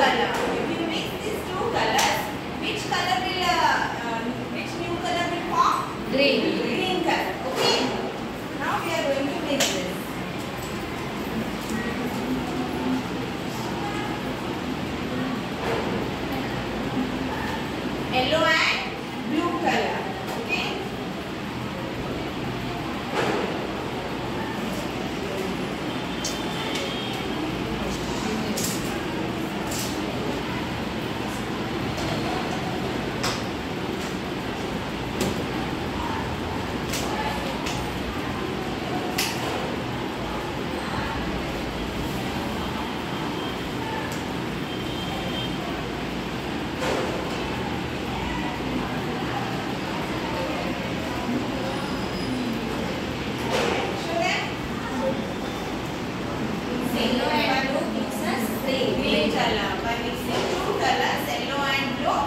color. If you mix these two colors, which new color will form? Green. Green color. Okay. Now we are going to mix this. Yellow and blue color. Okay. Yellow